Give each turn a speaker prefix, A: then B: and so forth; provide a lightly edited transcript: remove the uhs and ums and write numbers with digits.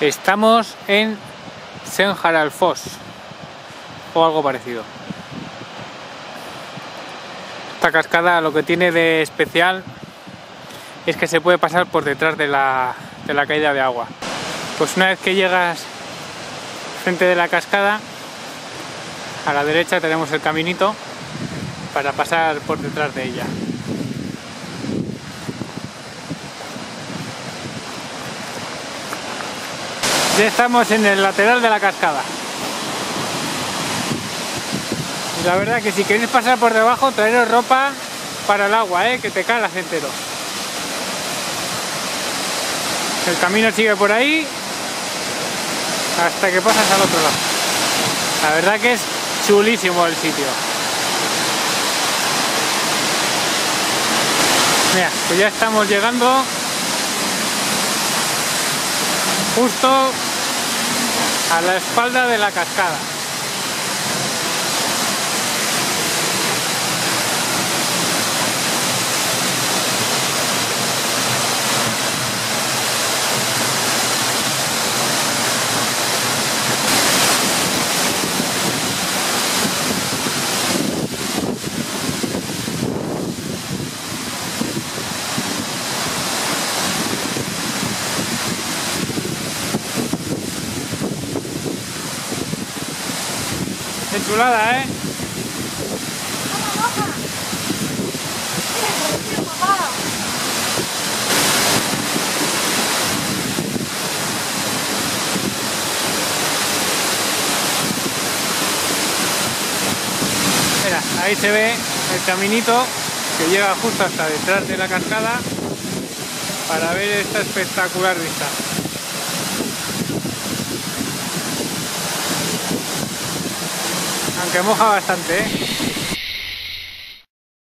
A: Estamos en Senjaralfoss o algo parecido. Esta cascada lo que tiene de especial es que se puede pasar por detrás de la caída de agua. Pues una vez que llegas frente de la cascada, a la derecha tenemos el caminito para pasar por detrás de ella. Ya estamos en el lateral de la cascada. Y la verdad que si queréis pasar por debajo, traeros ropa para el agua, que te calas entero. El camino sigue por ahí hasta que pasas al otro lado. La verdad que es chulísimo el sitio. Mira, pues ya estamos llegando justo a la espalda de la cascada. Qué chulada, ¿eh? Mira, ahí se ve el caminito que llega justo hasta detrás de la cascada para ver esta espectacular vista. Aunque moja bastante, ¿eh?